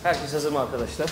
Herkes hazır mı arkadaşlar?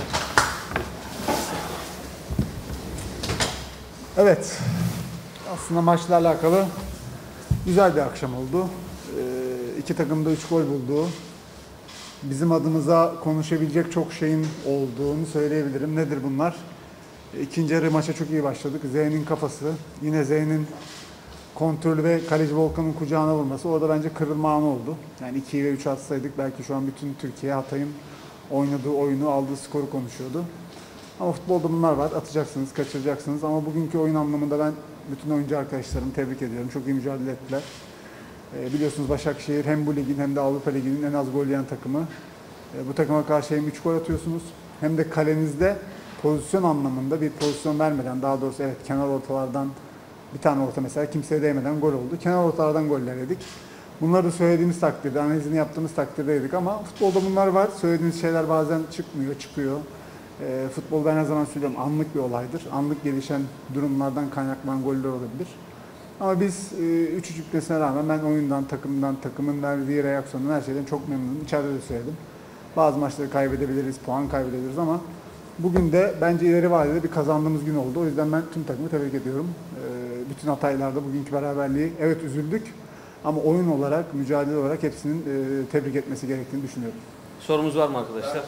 Evet, aslında maçla alakalı güzel bir akşam oldu. İki takım da 3 gol buldu. Bizim adımıza konuşabilecek çok şeyin olduğunu söyleyebilirim. Nedir bunlar? İkinci yarı maça çok iyi başladık. Z'nin kafası, yine Z'nin kontrolü ve kaleci Volkan'ın kucağına vurması. Orada bence kırılma anı oldu. Yani 2 ve 3 atsaydık belki şu an bütün Türkiye Hatay'ın oynadığı oyunu, aldığı skoru konuşuyordu. Ama futbolda bunlar var. Atacaksınız, kaçıracaksınız. Ama bugünkü oyun anlamında ben bütün oyuncu arkadaşlarımı tebrik ediyorum. Çok iyi mücadele ettiler. Biliyorsunuz Başakşehir hem bu ligin hem de Avrupa Ligi'nin en az gol yiyen takımı. Bu takıma karşı hem 3 gol atıyorsunuz hem de kalenizde pozisyon anlamında bir pozisyon vermeden, daha doğrusu evet kenar ortalardan bir tane orta mesela kimseye değmeden gol oldu. Kenar ortalardan goller yedik. Bunları da söylediğimiz takdirde, analizini yaptığımız takdirde yedik ama futbolda bunlar var. Söylediğiniz şeyler bazen çıkmıyor, çıkıyor. Futbol ben her zaman söylüyorum anlık bir olaydır. Anlık gelişen durumlardan kaynaklanan goller olabilir. Ama biz 3-3 bitmesine rağmen ben oyundan, takımdan, takımın verdiği reaksiyondan her şeyden çok memnunum. İçeride de söyledim. Bazı maçları kaybedebiliriz, puan kaybedebiliriz ama bugün de bence ileri vadede bir kazandığımız gün oldu. O yüzden ben tüm takımı tebrik ediyorum. Bütün Hataylarda bugünkü beraberliği evet üzüldük ama oyun olarak, mücadele olarak hepsinin tebrik etmesi gerektiğini düşünüyorum. Sorumuz var mı arkadaşlar?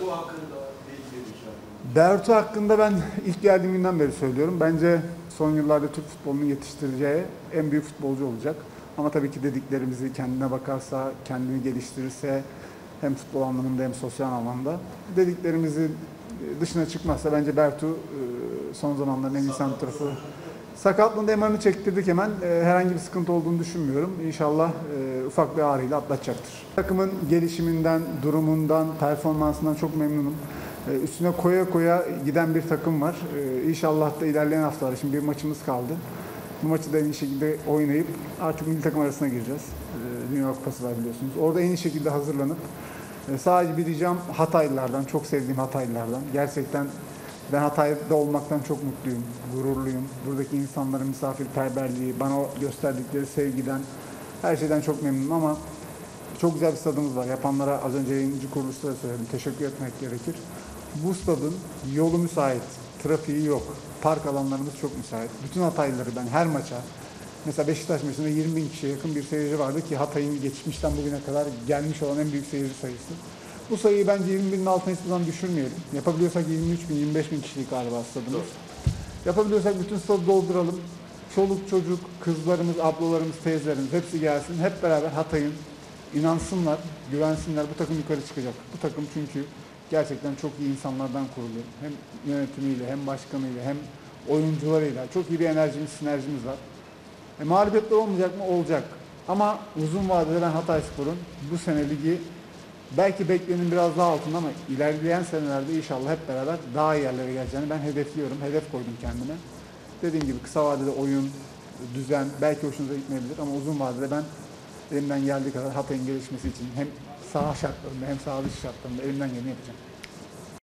Bertu hakkında ben ilk geldiğim günden beri söylüyorum. Bence son yıllarda Türk futbolunun yetiştireceği en büyük futbolcu olacak. Ama tabii ki dediklerimizi kendine bakarsa, kendini geliştirirse hem futbol anlamında hem sosyal anlamda dediklerimizi dışına çıkmazsa bence Bertu son zamanların en iyi santraforu. Sakatlığında MR'ını çektirdik hemen. Herhangi bir sıkıntı olduğunu düşünmüyorum. İnşallah ufak bir ağrıyla atlatacaktır. Takımın gelişiminden, durumundan, performansından çok memnunum. Üstüne koya koya giden bir takım var. İnşallah da ilerleyen haftalarda, şimdi bir maçımız kaldı. Bu maçı da en iyi şekilde oynayıp artık milli takım arasına gireceğiz. Dünya Kupası var biliyorsunuz. Orada en iyi şekilde hazırlanıp sadece bir ricam Hataylılardan, çok sevdiğim Hataylılardan. Gerçekten ben Hatay'da olmaktan çok mutluyum, gururluyum. Buradaki insanların misafirperverliği, bana gösterdikleri sevgiden, her şeyden çok memnunum ama çok güzel bir stadımız var. Yapanlara az önce yayıncı kuruluşta da söyledim. Teşekkür etmek gerekir. Bu stadın yolu müsait, trafiği yok. Park alanlarımız çok müsait. Bütün Hataylıları ben her maça, mesela Beşiktaş maçında 20 bin kişiye yakın bir seyirci vardı ki Hatay'ın geçmişten bugüne kadar gelmiş olan en büyük seyirci sayısı. Bu sayıyı bence 20 binin altına hiçbir zaman düşürmeyelim. Yapabiliyorsak 23 bin, 25 bin kişilik galiba stadımız. Yapabiliyorsak bütün stadı dolduralım. Çoluk çocuk, kızlarımız, ablalarımız, teyzelerimiz hepsi gelsin. Hep beraber Hatay'ın inansınlar, güvensinler. Bu takım yukarı çıkacak. Bu takım çünkü gerçekten çok iyi insanlardan kurulu. Hem yönetimiyle, hem başkanıyla, hem oyuncularıyla çok iyi bir enerjimiz, sinerjimiz var. Mağlubiyetler olmayacak mı? Olacak. Ama uzun vadede ben Hatayspor'un bu sene ligi belki beklenenin biraz daha altında ama ilerleyen senelerde inşallah hep beraber daha iyi yerlere geleceğini ben hedefliyorum. Hedef koydum kendime. Dediğim gibi kısa vadede oyun, düzen belki hoşunuza gitmeyebilir ama uzun vadede ben elimden geldiği kadar Hatay'ın gelişmesi için hem saha şartlarında hem saha dışı şartlarında elimden geleni yapacağım.